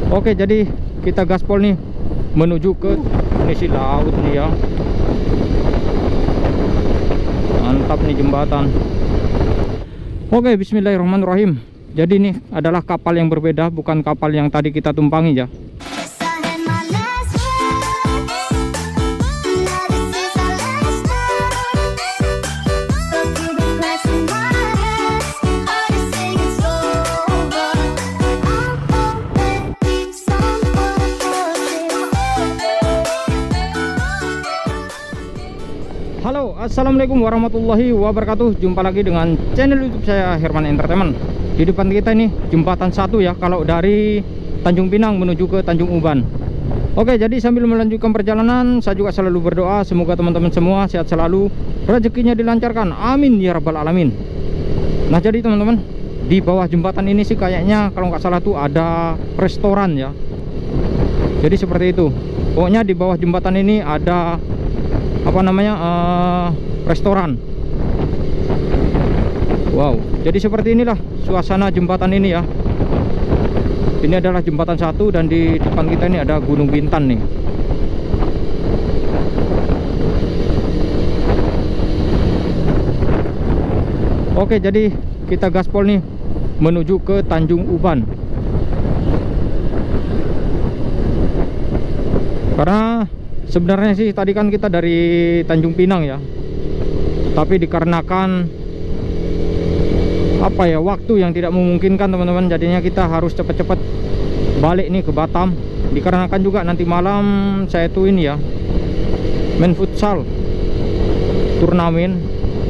Oke, jadi kita gaspol nih menuju ke Indonesia laut nih ya. Mantap nih jembatan. Oke, bismillahirrahmanirrahim. Jadi ini adalah kapal yang berbeda, bukan kapal yang tadi kita tumpangi ya. Halo, assalamualaikum warahmatullahi wabarakatuh. Jumpa lagi dengan channel YouTube saya, Herman Entertainment. Di depan kita ini jembatan 1 ya, kalau dari Tanjung Pinang menuju ke Tanjung Uban. Oke, jadi sambil melanjutkan perjalanan, saya juga selalu berdoa semoga teman-teman semua sehat selalu, rezekinya dilancarkan, amin ya rabbal alamin. Nah, jadi teman-teman, di bawah jembatan ini sih kayaknya kalau nggak salah tuh ada restoran ya. Jadi seperti itu. Pokoknya di bawah jembatan ini ada apa namanya, restoran. Wow, jadi seperti inilah suasana jembatan ini ya. Ini adalah jembatan 1 dan di depan kita ini ada Gunung Bintan nih. Oke, jadi kita gaspol nih menuju ke Tanjung Uban. Karena sebenarnya sih tadi kan kita dari Tanjung Pinang ya, tapi dikarenakan apa ya, waktu yang tidak memungkinkan teman-teman, jadinya kita harus cepat-cepat balik nih ke Batam. Dikarenakan juga nanti malam saya tuh ini ya, main futsal turnamen.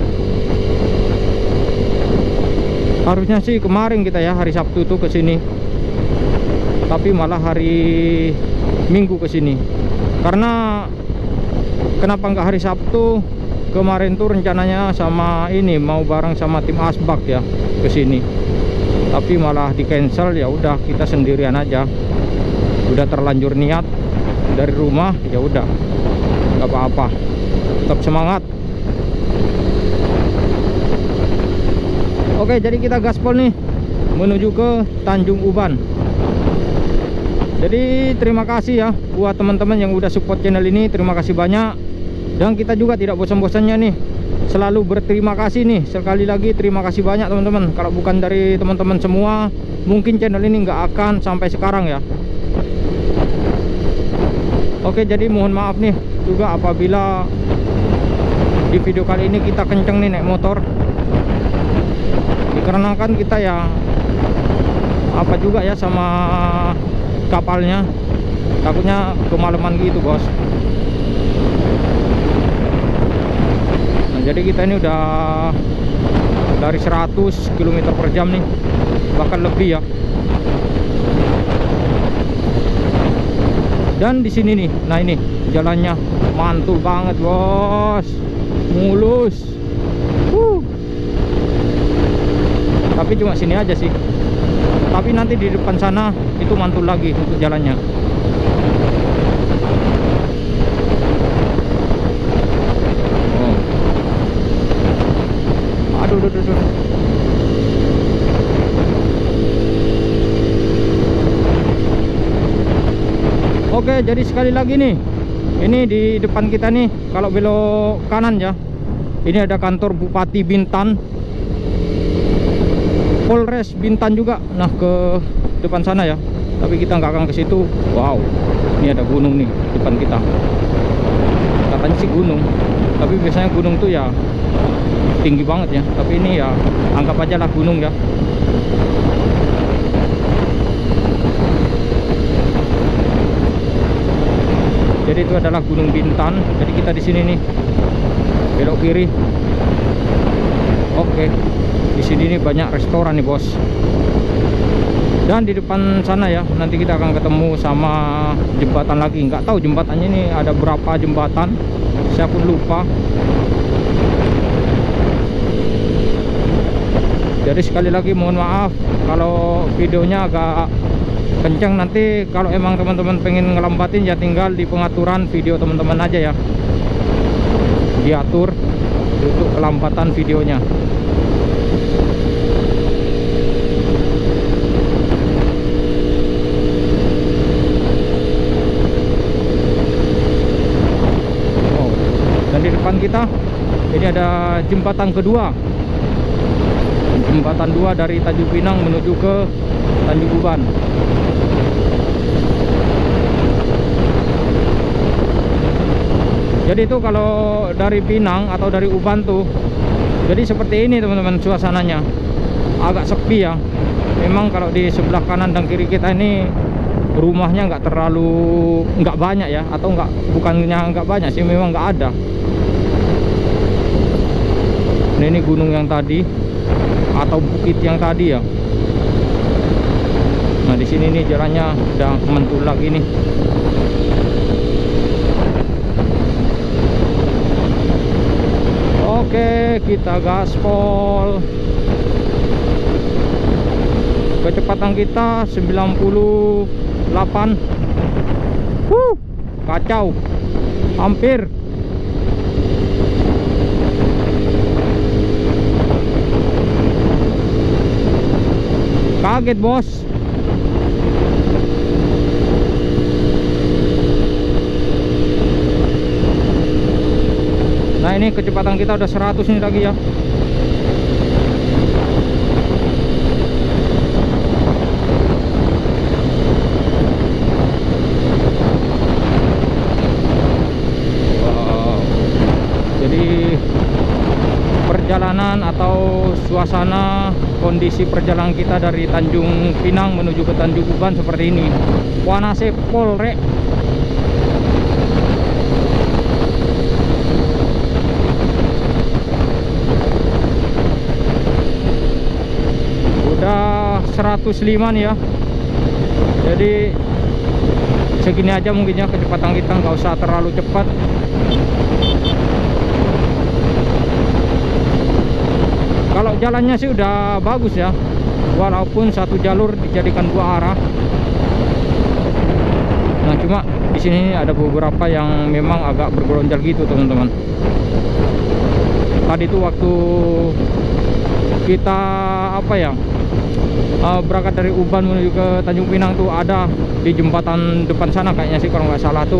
Harusnya sih kemarin kita ya hari Sabtu tuh ke sini, tapi malah hari Minggu ke sini. Karena kenapa nggak hari Sabtu? Kemarin tuh rencananya sama ini mau bareng sama tim Asbak ya ke sini, tapi malah di cancel. Ya udah, kita sendirian aja. Udah terlanjur niat dari rumah, ya udah nggak apa-apa, tetap semangat. Oke, jadi kita gaspol nih menuju ke Tanjung Uban. Jadi terima kasih ya buat teman-teman yang udah support channel ini, terima kasih banyak. Dan kita juga tidak bosan-bosannya nih selalu berterima kasih nih. Sekali lagi terima kasih banyak teman-teman. Kalau bukan dari teman-teman semua, mungkin channel ini nggak akan sampai sekarang ya. Oke, jadi mohon maaf nih juga apabila di video kali ini kita kenceng nih naik motor. Dikarenakan kita ya apa juga ya sama kapalnya, takutnya kemalaman gitu bos. Nah, jadi kita ini udah dari 100 km per jam nih, bahkan lebih ya. Dan di sini nih, nah ini jalannya mantul banget bos, mulus. Tapi cuma sini aja sih. Tapi nanti di depan sana itu mantul lagi untuk jalannya. Oh. Aduh. Oke, jadi sekali lagi nih, ini di depan kita nih, kalau belok kanan ya, ini ada kantor Bupati Bintan, Polres Bintan juga. Nah, ke depan sana ya, tapi kita nggak akan ke situ. Wow, ini ada gunung nih depan kita. Katanya sih gunung, tapi biasanya gunung tuh ya tinggi banget ya, tapi ini ya anggap aja lah gunung ya. Jadi itu adalah Gunung Bintan. Jadi kita di sini nih, belok kiri. Oke, di sini nih banyak restoran nih bos. Dan di depan sana ya, nanti kita akan ketemu sama jembatan lagi. Nggak tahu jembatannya ini ada berapa jembatan, saya pun lupa. Jadi sekali lagi mohon maaf kalau videonya agak kencang. Nanti kalau emang teman-teman pengen ngelambatin ya tinggal di pengaturan video teman-teman aja ya, diatur untuk kelambatan videonya. depan kita ini ada jembatan kedua, jembatan 2 dari Tanjung Pinang menuju ke Tanjung Uban. Jadi itu kalau dari Pinang atau dari Uban tuh, jadi seperti ini teman-teman suasananya, agak sepi ya. Memang kalau di sebelah kanan dan kiri kita ini rumahnya nggak banyak ya, atau bukannya nggak banyak sih, memang nggak ada. Nah, ini gunung yang tadi atau bukit yang tadi ya. Nah di sini nih jalannya udah mentul lagi nih. Oke, kita gaspol. Kecepatan kita 98. Kacau. Hampir. Kaget, bos. Nah, ini kecepatan kita udah 100 nih lagi ya. Wow. Jadi perjalanan atau suasana kondisi perjalanan kita dari Tanjung Pinang menuju ke Tanjung Uban seperti ini. Wanase polrek. Udah 105 nih ya. Jadi segini aja mungkin ya kecepatan kita, nggak usah terlalu cepat. Kalau jalannya sih udah bagus ya, walaupun satu jalur dijadikan 2 arah. Nah cuma di sini ada beberapa yang memang agak bergeronjal gitu teman-teman. Tadi tuh waktu kita berangkat dari Uban menuju ke Tanjung Pinang tuh ada di jembatan depan sana kayaknya sih kalau nggak salah tuh.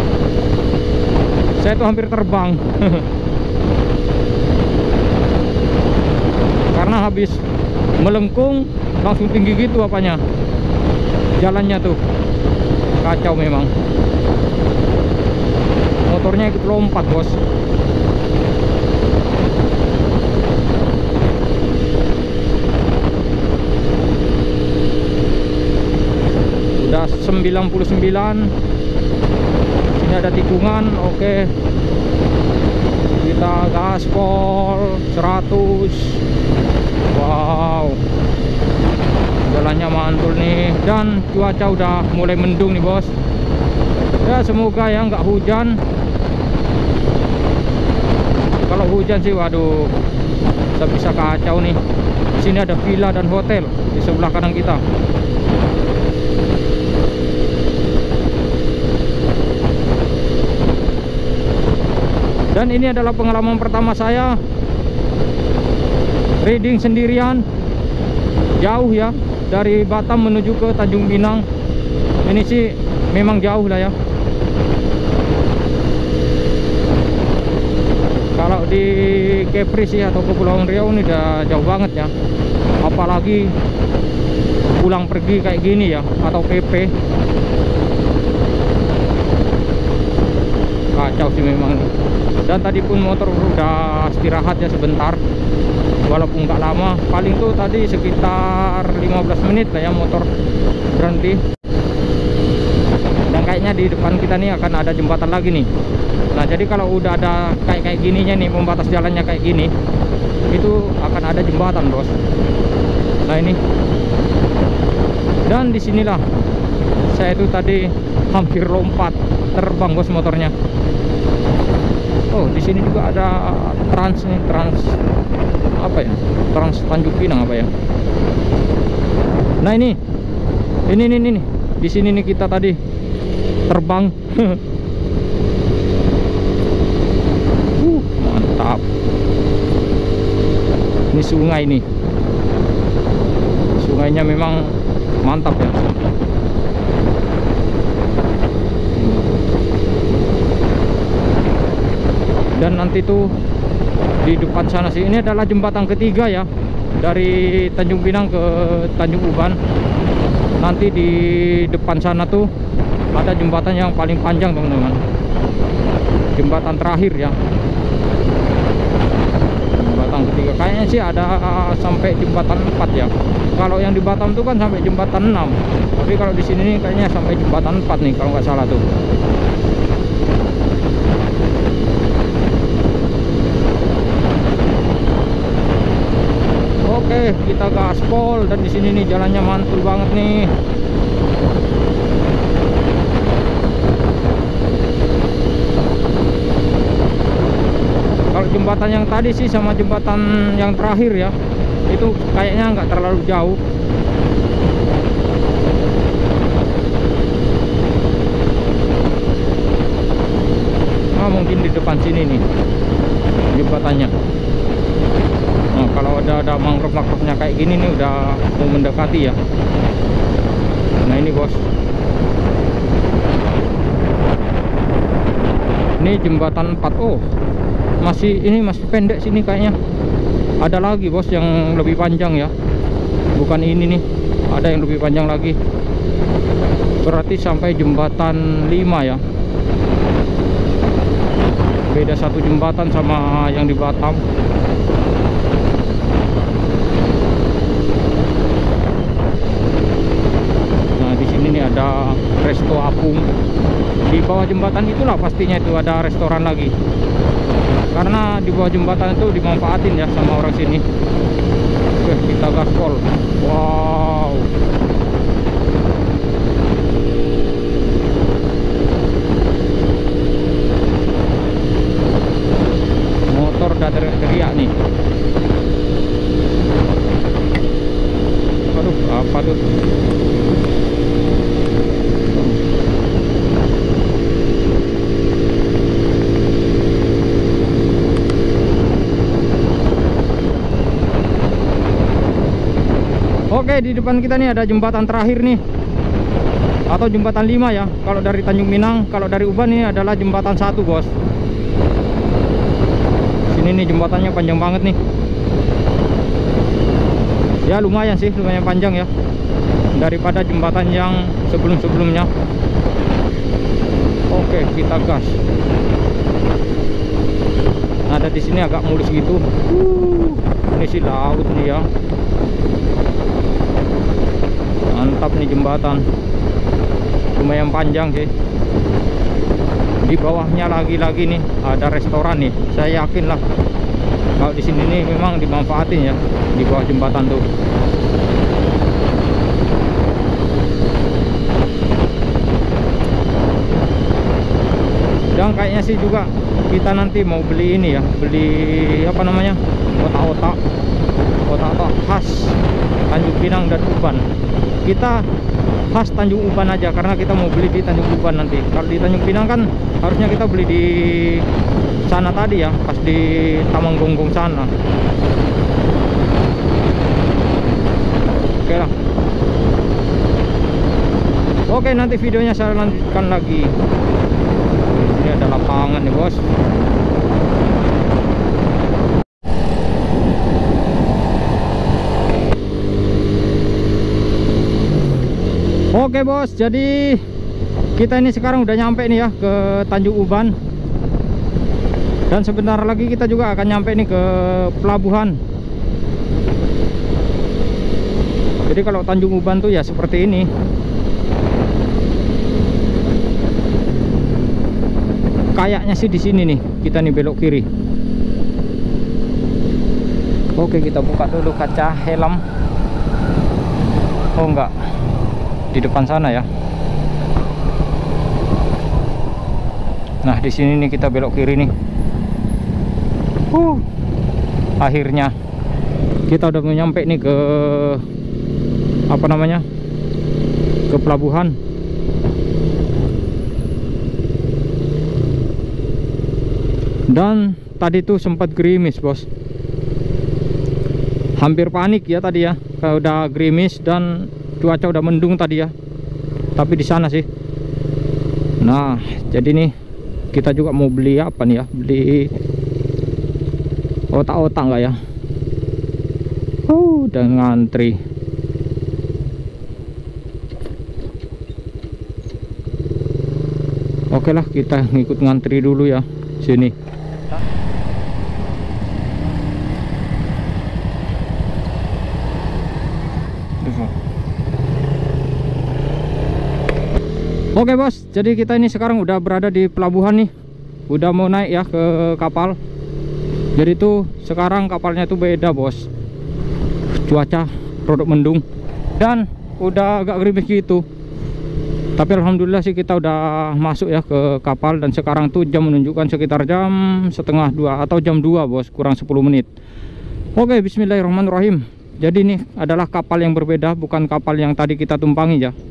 Saya tuh hampir terbang. Karena habis melengkung langsung tinggi gitu apanya, jalannya tuh kacau memang. Motornya ikut lompat, bos. Udah 99. Sini ada tikungan. Oke, kita gaspol 100. Wow, jalannya mantul nih, dan cuaca udah mulai mendung nih, bos. Ya semoga ya nggak hujan. Kalau hujan sih waduh, bisa kacau nih. Di sini ada villa dan hotel di sebelah kanan kita. Dan ini adalah pengalaman pertama saya riding sendirian jauh ya, dari Batam menuju ke Tanjung Pinang. Ini sih memang jauh lah ya. Kalau di Kepri sih atau Kepulauan Riau ini udah jauh banget ya, apalagi pulang pergi kayak gini ya, atau PP. Kacau sih memang. Dan tadi pun motor udah istirahat ya sebentar, walaupun nggak lama, paling tuh tadi sekitar 15 menit lah ya motor berhenti. Dan kayaknya di depan kita nih akan ada jembatan lagi nih. Nah jadi kalau udah ada kayak gininya nih, pembatas jalannya kayak gini, itu akan ada jembatan, bos. Nah ini, dan disinilah saya itu tadi hampir lompat, terbang, bos, motornya. Oh, di sini juga ada trans nih, trans apa ya? Trans Tanjung Pinang apa ya? Nah ini nih. Di sini nih kita tadi terbang. Mantap. Ini sungai nih. Sungainya memang mantap ya. Dan nanti tuh di depan sana sih, ini adalah jembatan ketiga ya dari Tanjung Pinang ke Tanjung Uban. Nanti di depan sana tuh ada jembatan yang paling panjang teman-teman, jembatan terakhir ya, jembatan ketiga. Kayaknya sih ada sampai jembatan 4 ya. Kalau yang di Batam tuh kan sampai jembatan 6, tapi kalau di sini nih kayaknya sampai jembatan 4 nih kalau nggak salah tuh. Oke, kita gaspol, dan di sini nih jalannya mantul banget nih. Kalau jembatan yang tadi sih sama jembatan yang terakhir ya, itu kayaknya nggak terlalu jauh. Nah, mungkin di depan sini nih jembatannya. Nah, kalau ada mangrove-mangrovenya kayak gini nih udah mau mendekati ya. Nah ini bos, ini jembatan 4. Oh, ini masih pendek sini kayaknya. Ada lagi bos yang lebih panjang ya, bukan ini nih, ada yang lebih panjang lagi. Berarti sampai jembatan 5 ya. Beda satu jembatan sama yang di Batam. Nah di sini nih ada resto apung. Di bawah jembatan itulah pastinya itu ada restoran lagi, karena di bawah jembatan itu dimanfaatin ya sama orang sini. Oke, kita gaspol. Wow, motor udah teriak nih. Aduh, apa tuh? Oke, di depan kita nih ada jembatan terakhir nih, atau jembatan 5 ya kalau dari Tanjung Pinang. Kalau dari Uban ini adalah jembatan 1 bos. Sini nih jembatannya panjang banget nih ya, lumayan sih, lumayan panjang ya daripada jembatan yang sebelum-sebelumnya. Oke, kita gas. Ada di sini agak mulus gitu. Ini sih laut nih ya. Mantap nih jembatan, lumayan panjang sih. Di bawahnya lagi-lagi nih ada restoran nih. Saya yakin lah kalau di sini nih memang dimanfaatin ya, di bawah jembatan tuh. Dan kayaknya sih juga kita nanti mau beli ini ya, beli apa namanya, otak-otak khas Tanjung Pinang dan Uban. Kita khas Tanjung Uban aja karena kita mau beli di Tanjung Uban nanti. Kalau di Tanjung Pinang kan harusnya kita beli di sana tadi ya, pas di Taman Gonggong sana. Oke lah. Oke, nanti videonya saya lanjutkan lagi. Ini ada lapangan nih bos. Oke bos, jadi kita ini sekarang udah nyampe nih ya ke Tanjung Uban. Dan sebentar lagi kita juga akan nyampe nih ke pelabuhan. Jadi kalau Tanjung Uban tuh ya seperti ini. Kayaknya sih di sini nih, kita nih belok kiri. Oke, kita buka dulu kaca helm. Oh enggak, di depan sana ya. Nah di sini nih kita belok kiri nih. Akhirnya kita udah nyampe nih ke apa namanya, ke pelabuhan. Dan tadi tuh sempat gerimis bos, hampir panik ya tadi ya. Udah gerimis dan cuaca udah mendung tadi ya, tapi di sana sih. Nah jadi nih kita juga mau beli apa nih ya, beli otak-otak nggak ya? Udah ngantri. Oke lah, kita ngikut ngantri dulu ya sini. Oke bos, jadi kita ini sekarang udah berada di pelabuhan nih. Udah mau naik ya ke kapal. Jadi tuh sekarang kapalnya tuh beda bos. Cuaca rodok mendung dan udah agak gerimis gitu. Tapi alhamdulillah sih kita udah masuk ya ke kapal. Dan sekarang tuh jam menunjukkan sekitar jam setengah 2 atau jam 2 bos, kurang 10 menit. Oke, bismillahirrahmanirrahim. Jadi ini adalah kapal yang berbeda, bukan kapal yang tadi kita tumpangi ya.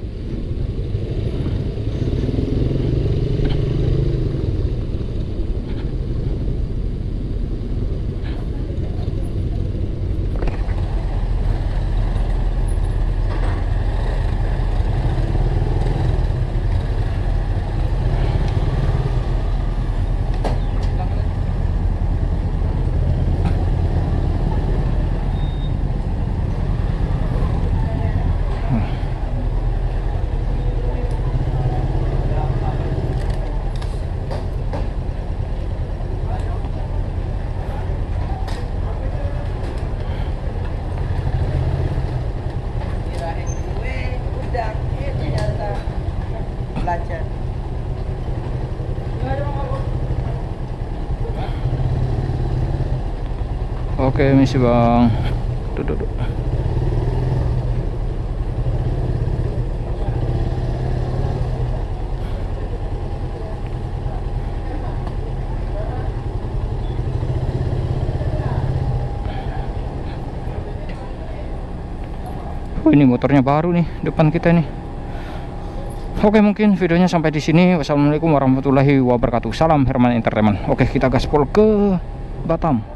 Oke, misi bang. Duduk. Oh, ini motornya baru nih depan kita nih. Oke, mungkin videonya sampai di sini. Wassalamualaikum warahmatullahi wabarakatuh. Salam Herman Entertainment. Oke, kita gaspol ke Batam.